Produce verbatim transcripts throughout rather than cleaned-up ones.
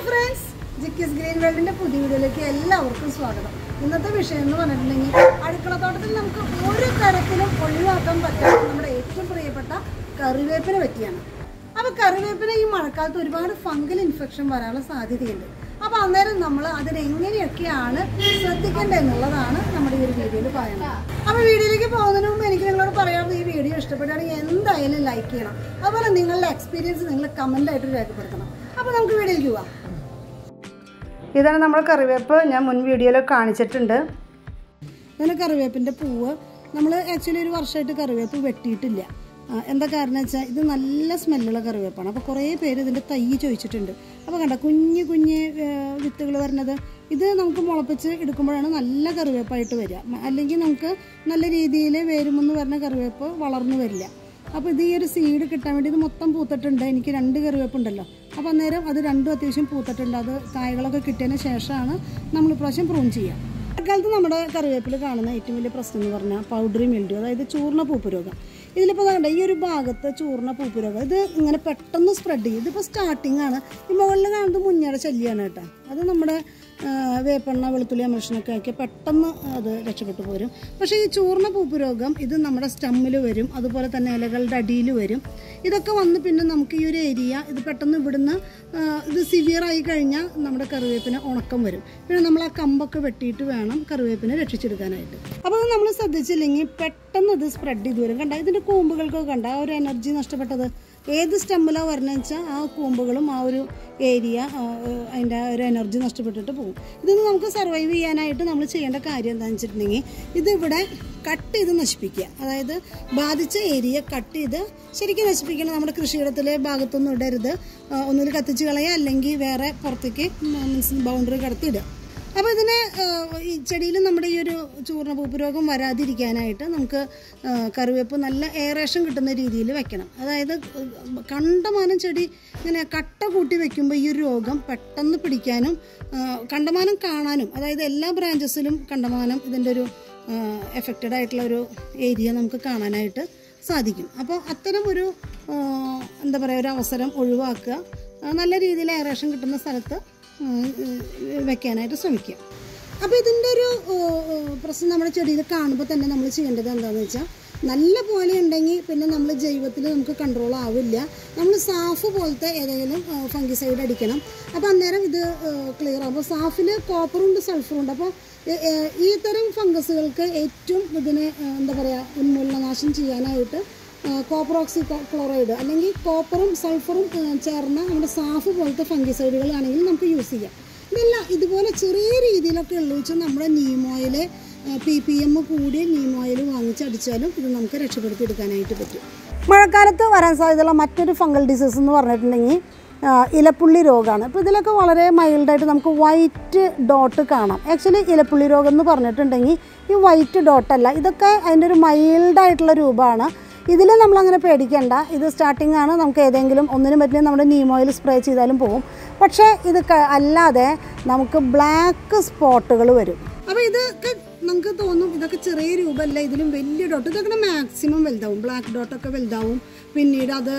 Friends, ജിക്കിസ് green വേൾഡിൻ്റെ പുതിയ വീഡിയോയിലേക്ക് എല്ലാവർക്കും സ്വാഗതം. ഇന്നത്തെ വിഷയം എന്ന് പറഞ്ഞിട്ടുണ്ടെങ്കിൽ അടുക്കളത്തോട്ടത്തിൽ നമുക്ക് ഒരു തരത്തിലും ഒഴിവാക്കാൻ പറ്റാത്ത നമ്മുടെ ഏറ്റവും പ്രിയപ്പെട്ട കറിവേപ്പിനെ പറ്റിയാണ്. അപ്പോൾ കറിവേപ്പിന് ഈ മഴക്കാലത്ത് ഒരുപാട് ഫംഗൽ ഇൻഫെക്ഷൻ വരാനുള്ള സാധ്യതയുണ്ട്. അപ്പോൾ അന്നേരം നമ്മൾ അതിനെങ്ങനെയൊക്കെയാണ് ശ്രദ്ധിക്കേണ്ടത് എന്നുള്ളതാണ് നമ്മുടെ ഈ ഒരു വീഡിയോയിൽ പറയുന്നത്. അപ്പോൾ വീഡിയോയിലേക്ക് പോകുന്നതിന് മുമ്പ് എനിക്ക് നിങ്ങളോട് പറയാവുന്നത്, ഈ വീഡിയോ ഇഷ്ടപ്പെടുകയാണെങ്കിൽ എന്തായാലും ലൈക്ക് ചെയ്യണം. അതുപോലെ നിങ്ങളുടെ എക്സ്പീരിയൻസ് നിങ്ങൾ കമൻ്റായിട്ട് രേഖപ്പെടുത്തണം. അപ്പോൾ നമുക്ക് വീഡിയോയിലേക്ക് പോവാം. ഇതാണ് നമ്മുടെ കറിവേപ്പ്. ഞാൻ മുൻ വീഡിയോയിൽ കാണിച്ചിട്ടുണ്ട്. ഇതാണ് കറിവേപ്പിൻ്റെ പൂവ്. നമ്മൾ ആക്ച്വലി ഒരു വർഷമായിട്ട് കറിവേപ്പ് വെട്ടിയിട്ടില്ല. എന്താ കാരണം വെച്ചാൽ ഇത് നല്ല സ്മെല്ലുള്ള കറിവേപ്പാണ്. അപ്പോൾ കുറേ പേര് ഇതിൻ്റെ തൈ ചോദിച്ചിട്ടുണ്ട്. അപ്പോൾ കണ്ട കുഞ്ഞ് കുഞ്ഞ് വിത്തുകൾ വരുന്നത്, ഇത് നമുക്ക് മുളപ്പിച്ച് എടുക്കുമ്പോഴാണ് നല്ല കറിവേപ്പായിട്ട് വരിക. അല്ലെങ്കിൽ നമുക്ക് നല്ല രീതിയിൽ വേരുമെന്ന് പറഞ്ഞ കറിവേപ്പ് വളർന്നു വരില്ല. അപ്പോൾ ഇത് ഈ ഒരു സീഡ് കിട്ടാൻ വേണ്ടി ഇത് മൊത്തം പൂത്തിട്ടുണ്ട്. എനിക്ക് രണ്ട് കറിവേപ്പുണ്ടല്ലോ. അപ്പോൾ അന്നേരം അത് രണ്ടും അത്യാവശ്യം പൂത്തിട്ടുണ്ട്. അത് കായകളൊക്കെ കിട്ടിയതിന് ശേഷമാണ് നമ്മൾ ഇപ്രാവശ്യം പ്രൂൺ ചെയ്യുക. മഴക്കാലത്ത് നമ്മുടെ കറിവേപ്പിൽ കാണുന്ന ഏറ്റവും വലിയ പ്രശ്നം എന്ന് പറഞ്ഞാൽ പൗഡറി മിൽഡ്യൂ, അതായത് ചൂർണ്ണ പൂപ്പുരോഗം. ഇതിലിപ്പോൾ വേണ്ട ഈ ഒരു ഭാഗത്ത് ചൂർണ്ണ പൂപ്പുരോഗം ഇത് ഇങ്ങനെ പെട്ടെന്ന് സ്പ്രെഡ് ചെയ്യും. ഇതിപ്പോൾ സ്റ്റാർട്ടിംഗ് ആണ്. ഈ മുകളിൽ കാണുന്നത് മുഞ്ഞയുടെ ശല്യമാണ് കേട്ടോ. അത് നമ്മുടെ വേപ്പെണ്ണ വെളുത്തുള്ളി അമർഷനൊക്കെ ആക്കി പെട്ടെന്ന് അത് രക്ഷപ്പെട്ടു പോരും. പക്ഷേ ഈ ചൂർണ്ണ പൂപ്പുരോഗം ഇത് നമ്മുടെ സ്റ്റമ്മിൽ വരും, അതുപോലെ തന്നെ ഇലകളുടെ അടിയിൽ വരും. ഇതൊക്കെ വന്ന് പിന്നെ നമുക്ക് ഈ ഒരു ഏരിയ ഇത് പെട്ടെന്ന് ഇവിടുന്ന് ഇത് സിവിയറായി കഴിഞ്ഞാൽ നമ്മുടെ കറിവേപ്പിന് ഉണക്കം വരും. പിന്നെ നമ്മൾ ആ കമ്പൊക്കെ വെട്ടിയിട്ട് വേണം കറിവേപ്പിനെ രക്ഷിച്ചെടുക്കാനായിട്ട്. അപ്പോൾ അത് നമ്മൾ ശ്രദ്ധിച്ചില്ലെങ്കിൽ പെട്ടെന്ന് ഇത് സ്പ്രെഡ് ചെയ്ത് വരും. കണ്ട ഇതിൻ്റെ കൂമ്പുകൾക്കൊക്കെ കണ്ട ആ ഒരു എനർജി നഷ്ടപ്പെട്ടത് ഏത് സ്റ്റമ്മിലാണ് വരണമെന്ന് വെച്ചാൽ ആ കൂമ്പുകളും ആ ഒരു ഏരിയ അതിൻ്റെ ആ ഒരു എനർജി നഷ്ടപ്പെട്ടിട്ട് പോകും. ഇതൊന്ന് നമുക്ക് സർവൈവ് ചെയ്യാനായിട്ട് നമ്മൾ ചെയ്യേണ്ട കാര്യം എന്താണെന്ന് വെച്ചിട്ടുണ്ടെങ്കിൽ ഇതിവിടെ കട്ട് ചെയ്ത് നശിപ്പിക്കുക. അതായത് ബാധിച്ച ഏരിയ കട്ട് ചെയ്ത് ശരിക്കും നശിപ്പിക്കണം. നമ്മുടെ കൃഷിയിടത്തിലെ ഭാഗത്തൊന്നും ഇടരുത്. ഒന്നുകിൽ കത്തിച്ച് കളയുക, അല്ലെങ്കിൽ വേറെ പുറത്തേക്ക് മീൻസ് ബൗണ്ടറി കടത്തിയിടുക. അപ്പോൾ ഇതിന് ഈ ചെടിയിൽ നമ്മുടെ ഈ ഒരു ചൂർണ്ണ പൂപ്പുരോഗം വരാതിരിക്കാനായിട്ട് നമുക്ക് കറിവേപ്പ് നല്ല എയറേഷൻ കിട്ടുന്ന രീതിയിൽ വെക്കണം. അതായത് കണ്ടമാനം ചെടി ഇങ്ങനെ കട്ട കൂട്ടി വെക്കുമ്പോൾ ഈ ഒരു രോഗം പെട്ടെന്ന് പിടിക്കാനും കണ്ടമാനം കാണാനും, അതായത് എല്ലാ ബ്രാഞ്ചസിലും കണ്ടമാനം ഇതിൻ്റെ ഒരു എഫക്റ്റഡ് ആയിട്ടുള്ള ഒരു ഏരിയ നമുക്ക് കാണാനായിട്ട് സാധിക്കും. അപ്പോൾ അത്തരം ഒരു എന്താ പറയുക ഒരു അവസരം ഒഴിവാക്കുക. നല്ല രീതിയിൽ എയറേഷൻ കിട്ടുന്ന സ്ഥലത്ത് വെക്കാനായിട്ട് ശ്രമിക്കുക. അപ്പോൾ ഇതിൻ്റെ ഒരു പ്രശ്നം നമ്മുടെ ചെടിയിൽ കാണുമ്പോൾ തന്നെ നമ്മൾ ചെയ്യേണ്ടത് എന്താണെന്ന് വെച്ചാൽ, നല്ല പോലെ ഉണ്ടെങ്കിൽ പിന്നെ നമ്മൾ ജൈവത്തിൽ നമുക്ക് കൺട്രോൾ ആവില്ല. നമ്മൾ സാഫ് പോലത്തെ ഏതെങ്കിലും ഫംഗിസൈഡ് അടിക്കണം. അപ്പോൾ അന്നേരം ഇത് ക്ലിയർ ആകും. അപ്പോൾ സാഫിൽ കോപ്പറുണ്ട് സൾഫറുണ്ട്. അപ്പോൾ ഈ തരം ഫംഗസുകൾക്ക് ഏറ്റവും ഇതിനെ എന്താ പറയുക ഉന്മൂലനാശം ചെയ്യാനായിട്ട് കോപ്പർ ഓക്സി ക്ലോറൈഡ് അല്ലെങ്കിൽ കോപ്പറും സൾഫറും ചേർന്ന നമ്മുടെ സാഫ് പോലത്തെ ഫംഗിസൈഡുകളാണെങ്കിൽ നമുക്ക് യൂസ് ചെയ്യാം. ഇതെല്ലാം ഇതുപോലെ ചെറിയ രീതിയിലൊക്കെ ഉള്ളു വെച്ചാൽ നമ്മുടെ neem oil P P M കൂടിയ നീം ഓയിൽ വാങ്ങിച്ചടിച്ചാലും ഇത് നമുക്ക് രക്ഷപ്പെടുത്തി എടുക്കാനായിട്ട് പറ്റും. മഴക്കാലത്ത് വരാൻ സാധ്യതയുള്ള മറ്റൊരു ഫംഗൽ ഡിസീസ് എന്ന് പറഞ്ഞിട്ടുണ്ടെങ്കിൽ ഇലപ്പുള്ളി രോഗമാണ്. ഇപ്പോൾ ഇതിലൊക്കെ വളരെ മൈൽഡായിട്ട് നമുക്ക് വൈറ്റ് ഡോട്ട് കാണാം. ആക്ച്വലി ഇലപ്പുള്ളി രോഗം എന്ന് പറഞ്ഞിട്ടുണ്ടെങ്കിൽ ഈ വൈറ്റ് ഡോട്ടല്ല, ഇതൊക്കെ അതിൻ്റെ ഒരു മൈൽഡായിട്ടുള്ള രൂപമാണ്. ഇതിൽ നമ്മളങ്ങനെ പേടിക്കേണ്ട. ഇത് സ്റ്റാർട്ടിംഗ് ആണ്. നമുക്ക് ഏതെങ്കിലും ഒന്നിനും പറ്റില്ല നമ്മുടെ നീം ഓയിൽ സ്പ്രേ ചെയ്താലും പോകും. പക്ഷേ ഇത് അല്ലാതെ നമുക്ക് ബ്ലാക്ക് സ്പോട്ടുകൾ വരും. അപ്പോൾ ഇതൊക്കെ നമുക്ക് തോന്നും ഇതൊക്കെ ചെറിയ രൂപമല്ല, ഇതിലും വലിയ ഡോട്ട്. ഇതൊക്കെ മാക്സിമം വലുതാവും. ബ്ലാക്ക് ഡോട്ടൊക്കെ വലുതാവും. പിന്നീട് അത്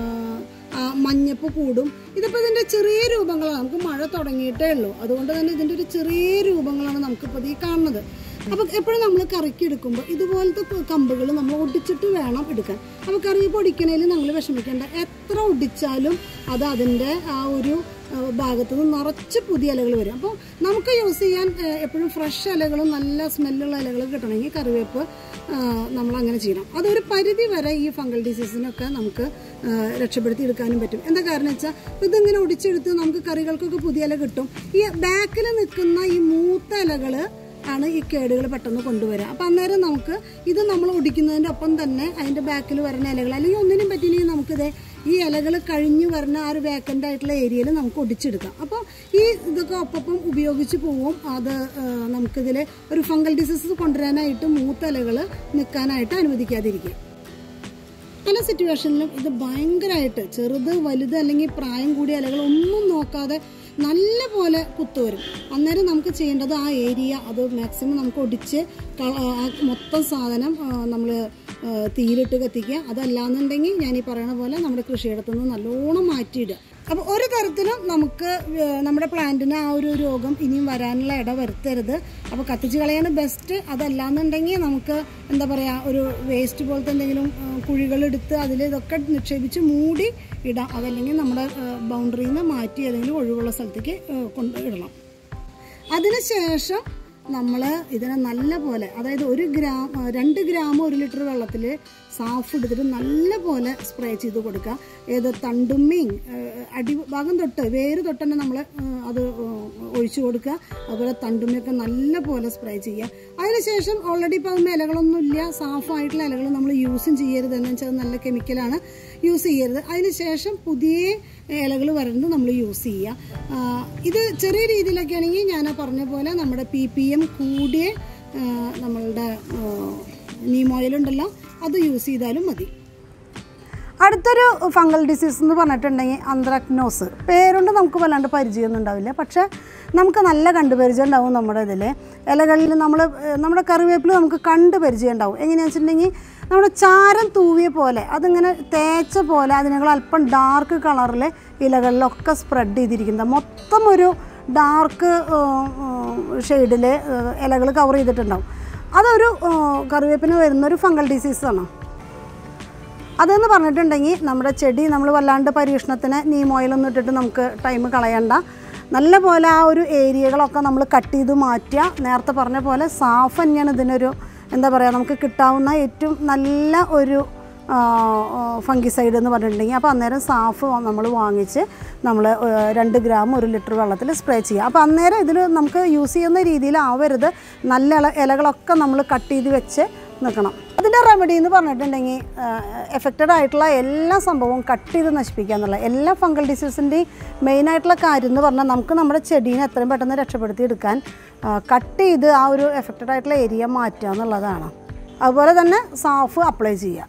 മഞ്ഞപ്പ് കൂടും. ഇതിപ്പോൾ ഇതിൻ്റെ ചെറിയ രൂപങ്ങളാണ്. നമുക്ക് മഴ തുടങ്ങിയിട്ടേ ഉള്ളൂ. അതുകൊണ്ട് തന്നെ ഇതിൻ്റെ ഒരു ചെറിയ രൂപങ്ങളാണ് നമുക്കിപ്പോൾ ഈ കാണുന്നത്. അപ്പോൾ എപ്പോഴും നമ്മൾ കറിക്ക് എടുക്കുമ്പോൾ ഇതുപോലത്തെ കമ്പുകൾ നമ്മൾ ഒടിച്ചിട്ട് വേണം എടുക്കാൻ. അപ്പോൾ കറി പൊടിക്കണേൽ നമ്മൾ വിഷമിക്കേണ്ട. എത്ര ഒടിച്ചാലും അത് അതിൻ്റെ ആ ഒരു ഭാഗത്തു നിന്ന് നിറച്ച് പുതിയ ഇലകൾ വരും. അപ്പോൾ നമുക്ക് യൂസ് ചെയ്യാൻ എപ്പോഴും ഫ്രഷ് ഇലകളും നല്ല സ്മെല്ലുള്ള ഇലകൾ കിട്ടണമെങ്കിൽ കറിവേപ്പ് നമ്മളങ്ങനെ ചെയ്യണം. അതൊരു പരിധി വരെ ഈ ഫംഗൽ ഡിസീസിനൊക്കെ നമുക്ക് രക്ഷപ്പെടുത്തി എടുക്കാനും പറ്റും. എന്താ കാരണം വെച്ചാൽ ഇതിങ്ങനെ ഒടിച്ചെടുത്ത് നമുക്ക് കറികൾക്കൊക്കെ പുതിയ ഇല കിട്ടും. ഈ ബാക്കിൽ നിൽക്കുന്ന ഈ മൂത്ത ഇലകൾ ആണ് ഈ കേടുകൾ പെട്ടെന്ന് കൊണ്ടുവരിക. അപ്പം അന്നേരം നമുക്ക് ഇത് നമ്മൾ ഒടിക്കുന്നതിൻ്റെ ഒപ്പം തന്നെ അതിൻ്റെ ബാക്കിൽ വരുന്ന ഇലകൾ, അല്ലെങ്കിൽ ഒന്നിനും പറ്റിയില്ലെങ്കിൽ നമുക്കിത് ഈ ഇലകൾ കഴിഞ്ഞ് വരുന്ന ആ ഒരു വേക്കൻ്റ് ആയിട്ടുള്ള ഏരിയയിൽ നമുക്ക് ഒടിച്ചെടുക്കാം. അപ്പോൾ ഈ ഇതൊക്കെ ഒപ്പം ഉപയോഗിച്ച് പോവും. അത് നമുക്കിതിൽ ഒരു ഫംഗൽ ഡിസീസ് കൊണ്ടുവരാനായിട്ട് മൂത്ത ഇലകൾ നിൽക്കാനായിട്ട് അനുവദിക്കാതിരിക്കുക. പല സിറ്റുവേഷനിലും ഇത് ഭയങ്കരമായിട്ട് ചെറുത് വലുത് അല്ലെങ്കിൽ പ്രായം കൂടിയ ഇലകൾ ഒന്നും നോക്കാതെ നല്ല പോലെ കുത്തുവരും. അന്നേരം നമുക്ക് ചെയ്യേണ്ടത് ആ ഏരിയ അത് മാക്സിമം നമുക്ക് ഒടിച്ച് മൊത്തം സാധനം നമ്മൾ തീയിലിട്ട് കത്തിക്കുക. അതല്ലാന്നുണ്ടെങ്കിൽ ഞാൻ ഈ പറയണ പോലെ നമ്മുടെ കൃഷിയിടത്തുനിന്ന് നല്ലോണം മാറ്റിയിടുക. അപ്പോൾ ഒരു തരത്തിലും നമുക്ക് നമ്മുടെ പ്ലാന്റിന് ആ ഒരു രോഗം ഇനിയും വരാനുള്ള ഇട വരുത്തരുത്. അപ്പോൾ കത്തിച്ച് കളയാണ് ബെസ്റ്റ്. അതല്ലാന്നുണ്ടെങ്കിൽ നമുക്ക് എന്താ പറയുക, ഒരു വേസ്റ്റ് പോലത്തെ എന്തെങ്കിലും കുഴികളെടുത്ത് അതിൽ ഇതൊക്കെ നിക്ഷേപിച്ച് മൂടി ഇടാം. അതല്ലെങ്കിൽ നമ്മുടെ ബൗണ്ടറിയിൽ നിന്ന് മാറ്റി ഏതെങ്കിലും ഒഴിവുള്ള സ്ഥലത്തേക്ക് കൊണ്ട് ഇടണം. അതിനുശേഷം നമ്മൾ ഇതിനെ നല്ല പോലെ, അതായത് ഒരു ഗ്രാം രണ്ട് ഗ്രാം ഒരു ലിറ്റർ വെള്ളത്തിൽ സാഫ് എടുത്തിട്ട് നല്ല പോലെ സ്പ്രേ ചെയ്ത് കൊടുക്കുക. ഏത് തണ്ടുമ്മയും അടിഭാഗം തൊട്ട് വേര് തൊട്ട് തന്നെ നമ്മൾ അത് ഒഴിച്ചു കൊടുക്കുക. അതുപോലെ തണ്ടുമ്മയൊക്കെ നല്ല പോലെ സ്പ്രേ ചെയ്യുക. അതിനുശേഷം ഓൾറെഡി ഇപ്പോൾ അതിന് ഇലകളൊന്നുമില്ല, സാഫായിട്ടുള്ള ഇലകൾ നമ്മൾ യൂസും ചെയ്യരുത്. എന്ന് വെച്ചാൽ നല്ല കെമിക്കലാണ്, യൂസ് ചെയ്യരുത്. അതിനുശേഷം പുതിയ ഇലകൾ വരുന്നത് നമ്മൾ യൂസ് ചെയ്യുക. ഇത് ചെറിയ രീതിയിലൊക്കെ ആണെങ്കിൽ ഞാൻ പറഞ്ഞ പോലെ നമ്മുടെ പി പി എം കൂടിയ നമ്മളുടെ നീം ഓയിലുണ്ടല്ലോ അത് യൂസ് ചെയ്താലും മതി. അടുത്തൊരു ഫംഗൽ ഡിസീസ് എന്ന് പറഞ്ഞിട്ടുണ്ടെങ്കിൽ ആന്ത്രാക്നോസ്. പേരുകൊണ്ട് നമുക്ക് വല്ലാണ്ട് പരിചയമൊന്നും ഉണ്ടാവില്ല, പക്ഷേ നമുക്ക് നല്ല കണ്ടുപരിചയം ഉണ്ടാവും. നമ്മുടെ ഇതിൽ ഇലകളിൽ നമ്മൾ നമ്മുടെ കറിവേപ്പിൽ നമുക്ക് കണ്ട് പരിചയം ഉണ്ടാവും. എങ്ങനെയാണെന്ന് വെച്ചിട്ടുണ്ടെങ്കിൽ നമ്മുടെ ചാരം തൂവിയ പോലെ അതിങ്ങനെ തേച്ച പോലെ അതിനേക്കാൾ അല്പം ഡാർക്ക് കളറിൽ ഇലകളിലൊക്കെ സ്പ്രെഡ് ചെയ്തിരിക്കുന്നത്, മൊത്തം ഒരു ഡാർക്ക് ഷെയ്ഡിൽ ഇലകൾ കവർ ചെയ്തിട്ടുണ്ടാവും. അതൊരു കറിവേപ്പിന് വരുന്നൊരു ഫംഗൽ ഡിസീസാണ്. അതെന്ന് പറഞ്ഞിട്ടുണ്ടെങ്കിൽ നമ്മുടെ ചെടി നമ്മൾ വല്ലാണ്ട് പരീക്ഷണത്തിന് നീം ഓയിലൊന്നും ഇട്ടിട്ട് നമുക്ക് ടൈം കളയണ്ട. നല്ല പോലെ ആ ഒരു ഏരിയകളൊക്കെ നമ്മൾ കട്ട് ചെയ്ത് മാറ്റുക. നേരത്തെ പറഞ്ഞ പോലെ സാഫ് തന്നെയാണ് ഇതിനൊരു എന്താ പറയുക, നമുക്ക് കിട്ടാവുന്ന ഏറ്റവും നല്ല ഒരു ഫംഗിസൈഡ് എന്ന് പറഞ്ഞിട്ടുണ്ടെങ്കിൽ. അപ്പോൾ അന്നേരം സാഫ് നമ്മൾ വാങ്ങിച്ച് നമ്മൾ രണ്ട് ഗ്രാം ഒരു ലിറ്റർ വെള്ളത്തിൽ സ്പ്രേ ചെയ്യുക. അപ്പോൾ അന്നേരം ഇതിൽ നമുക്ക് യൂസ് ചെയ്യുന്ന രീതിയിലാവരുത്. നല്ല ഇല ഇലകളൊക്കെ നമ്മൾ കട്ട് ചെയ്ത് വെച്ച് നിൽക്കണം. അതിൻ്റെ റെമഡി എന്ന് പറഞ്ഞിട്ടുണ്ടെങ്കിൽ എഫക്റ്റഡ് ആയിട്ടുള്ള എല്ലാ സംഭവവും കട്ട് ചെയ്ത് നശിപ്പിക്കുക എന്നുള്ള എല്ലാ ഫംഗൽ ഡിസീസിൻ്റെയും മെയിനായിട്ടുള്ള കാര്യം എന്ന് പറഞ്ഞാൽ നമുക്ക് നമ്മുടെ ചെടീനെ എത്രയും പെട്ടെന്ന് രക്ഷപ്പെടുത്തി എടുക്കാൻ കട്ട് ചെയ്ത് ആ ഒരു എഫക്റ്റഡ് ആയിട്ടുള്ള ഏരിയ മാറ്റുക എന്നുള്ളതാണ്. അതുപോലെ തന്നെ സാഫ് അപ്ലൈ ചെയ്യുക.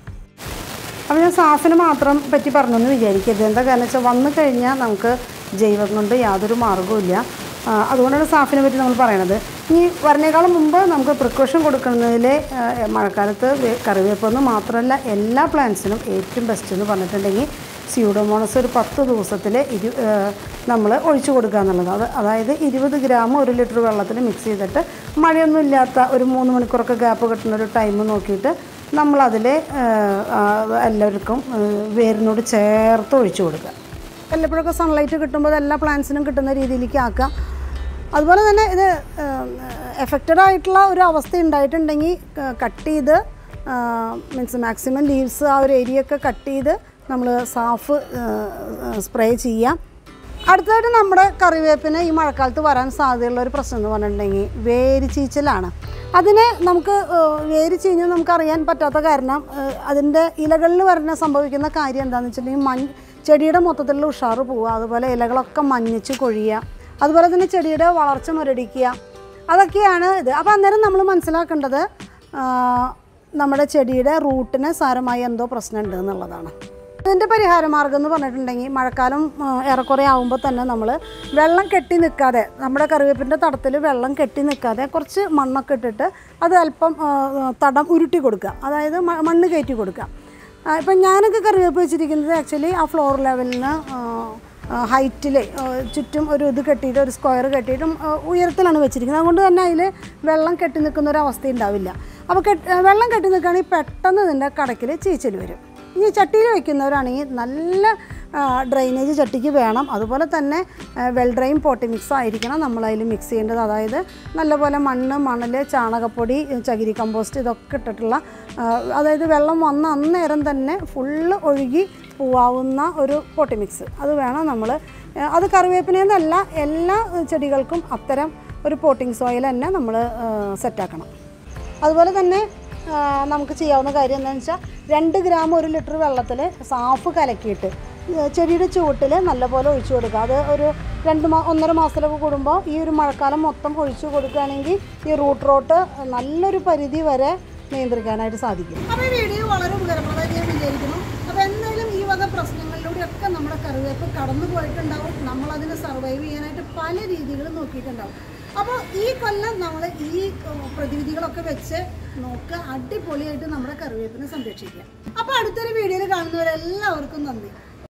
അപ്പോൾ ഞാൻ സാഫിന് മാത്രം പറ്റി പറഞ്ഞൊന്ന് വിചാരിക്കരുത്. എന്താ കാരണം വെച്ചാൽ വന്നു കഴിഞ്ഞാൽ നമുക്ക് ജൈവം കൊണ്ട് യാതൊരു മാർഗ്ഗവുമില്ല. അതുകൊണ്ടാണ് സാഫിനെ പറ്റി നമ്മൾ പറയണത്. ഇനി വരുന്നേക്കാളും മുമ്പ് നമുക്ക് പ്രിക്കോഷൻ കൊടുക്കുന്നതിൽ മഴക്കാലത്ത് കറിവേപ്പെന്ന് മാത്രമല്ല എല്ലാ പ്ലാന്റ്സിനും ഏറ്റവും ബെസ്റ്റ് എന്ന് പറഞ്ഞിട്ടുണ്ടെങ്കിൽ സ്യൂഡോമോണസ് ഒരു പത്ത് ദിവസത്തിൽ ഇരു നമ്മൾ ഒഴിച്ചു കൊടുക്കുക എന്നുള്ളത്. അത് അതായത് ഇരുപത് ഗ്രാം ഒരു ലിറ്റർ വെള്ളത്തിൽ മിക്സ് ചെയ്തിട്ട് മഴയൊന്നും ഇല്ലാത്ത ഒരു മൂന്ന് മണിക്കൂറൊക്കെ ഗ്യാപ്പ് കിട്ടുന്ന ഒരു ടൈം നോക്കിയിട്ട് നമ്മളതിൽ എല്ലാവർക്കും വേരിനോട് ചേർത്ത് ഒഴിച്ചു കൊടുക്കുക. വല്ലപ്പോഴൊക്കെ സൺലൈറ്റ് കിട്ടുമ്പോൾ എല്ലാ പ്ലാന്റ്സിനും കിട്ടുന്ന രീതിയിലേക്ക് ആക്കുക. അതുപോലെ തന്നെ ഇത് എഫക്റ്റഡ് ആയിട്ടുള്ള ഒരു അവസ്ഥ ഉണ്ടായിട്ടുണ്ടെങ്കിൽ കട്ട് ചെയ്ത് മീൻസ് മാക്സിമം ലീവ്സ് ആ ഒരു ഏരിയ ഒക്കെ കട്ട് ചെയ്ത് നമ്മൾ സാഫ് സ്പ്രേ ചെയ്യാം. അടുത്തതായിട്ട് നമ്മുടെ കറിവേപ്പിന് ഈ മഴക്കാലത്ത് വരാൻ സാധ്യതയുള്ള ഒരു പ്രശ്നം എന്ന് പറഞ്ഞിട്ടുണ്ടെങ്കിൽ വേര് ചീച്ചലാണ്. അതിന് നമുക്ക് വേര് ചീഞ്ഞ് നമുക്കറിയാൻ പറ്റാത്ത കാരണം അതിൻ്റെ ഇലകളിൽ വരുന്ന സംഭവിക്കുന്ന കാര്യം എന്താണെന്ന് വെച്ചിട്ടുണ്ടെങ്കിൽ മഞ്ഞ് ചെടിയുടെ മൊത്തത്തിലുള്ള ഉഷാറ് പോവുക, അതുപോലെ ഇലകളൊക്കെ മഞ്ഞിച്ച് കൊഴിയുക, അതുപോലെ തന്നെ ചെടിയുടെ വളർച്ച മുരടിക്കുക, അതൊക്കെയാണ് ഇത്. അപ്പോൾ അന്നേരം നമ്മൾ മനസ്സിലാക്കേണ്ടത് നമ്മുടെ ചെടിയുടെ റൂട്ടിന് സാരമായി എന്തോ പ്രശ്നമുണ്ട് എന്നുള്ളതാണ്. ഇതിൻ്റെ പരിഹാര മാർഗ്ഗം എന്ന് പറഞ്ഞിട്ടുണ്ടെങ്കിൽ മഴക്കാലം ഏറെക്കുറെ ആകുമ്പോൾ തന്നെ നമ്മൾ വെള്ളം കെട്ടി നിൽക്കാതെ, നമ്മുടെ കറിവേപ്പിൻ്റെ തടത്തിൽ വെള്ളം കെട്ടി നിൽക്കാതെ കുറച്ച് മണ്ണൊക്കെ ഇട്ടിട്ട് അത് അല്പം തടം ഉരുട്ടി കൊടുക്കുക, അതായത് മണ്ണ് കയറ്റി കൊടുക്കുക. ഇപ്പം ഞാനൊക്കെ കറിവേപ്പ് വെച്ചിരിക്കുന്നത് ആക്ച്വലി ആ ഫ്ലോർ ലെവലിന് ഹൈറ്റിൽ ചുറ്റും ഒരു ഇത് കെട്ടിയിട്ട് ഒരു സ്ക്വയർ കെട്ടിയിട്ടും ഉയരത്തിലാണ് വെച്ചിരിക്കുന്നത്. അതുകൊണ്ട് തന്നെ അതിൽ വെള്ളം കെട്ടി നിൽക്കുന്ന ഒരു അവസ്ഥ ഉണ്ടാവില്ല. അപ്പോൾ കെട്ടി വെള്ളം കെട്ടി നിൽക്കുകയാണെങ്കിൽ പെട്ടെന്ന് ഇതിൻ്റെ കടക്കിൽ ചീച്ചൽ വരും. ഇനി ചട്ടിയിൽ വയ്ക്കുന്നവരാണെങ്കിൽ നല്ല ഡ്രെയിനേജ് ചട്ടിക്ക് വേണം. അതുപോലെ തന്നെ വെൽ ഡ്രെയിൻ പോട്ടി മിക്സ് ആയിരിക്കണം നമ്മളതിൽ മിക്സ് ചെയ്യേണ്ടത്. അതായത് നല്ലപോലെ മണ്ണ്, മണൽ, ചാണകപ്പൊടി, ചകിരി കമ്പോസ്റ്റ് ഇതൊക്കെ ഇട്ടിട്ടുള്ള, അതായത് വെള്ളം വന്ന അന്നേരം തന്നെ ഫുള്ള് ഒഴുകി പോവാവുന്ന ഒരു പോട്ടി മിക്സ് അത് വേണം നമ്മൾ. അത് കറിവേപ്പിനെന്നല്ല എല്ലാ ചെടികൾക്കും അത്തരം ഒരു പോട്ടിംഗ് സോയിൽ തന്നെ നമ്മൾ സെറ്റാക്കണം. അതുപോലെ തന്നെ നമുക്ക് ചെയ്യാവുന്ന കാര്യം എന്താണെന്ന് വെച്ചാൽ രണ്ട് ഗ്രാം ഒരു ലിറ്റർ വെള്ളത്തിൽ സാഫ് കലക്കിയിട്ട് ചെടിയുടെ ചുവട്ടിൽ നല്ലപോലെ ഒഴിച്ചു കൊടുക്കുക. അത് ഒരു രണ്ട് മാ ഒന്നര മാസത്തിലൊക്കെ കൂടുമ്പോൾ ഈ ഒരു മഴക്കാലം മൊത്തം ഒഴിച്ചു കൊടുക്കുകയാണെങ്കിൽ ഈ റൂട്ട് റോട്ട് നല്ലൊരു പരിധി വരെ നിയന്ത്രിക്കാനായിട്ട് സാധിക്കും. അപ്പോൾ ഈ വീഡിയോ വളരെ ഉപകാരപ്രദമായി ഞാൻ വിചാരിക്കുന്നു. അപ്പോൾ എന്തായാലും ഈ വക പ്രശ്നങ്ങളിലൂടെയൊക്കെ നമ്മുടെ കറിവേപ്പ് കടന്നു പോയിട്ടുണ്ടാവും. നമ്മളതിനെ സർവൈവ് ചെയ്യാനായിട്ട് പല രീതികളും നോക്കിയിട്ടുണ്ടാവും. അപ്പോൾ ഈ കൊല്ലം നമ്മൾ ഈ പ്രതിവിധികളൊക്കെ വെച്ച് നോക്കുക, അടിപൊളിയായിട്ട് നമ്മുടെ കറിവേപ്പിനെ സംരക്ഷിക്കുക. അപ്പോൾ അടുത്തൊരു വീഡിയോയിൽ കാണുന്നവരെല്ലാവർക്കും നന്ദി.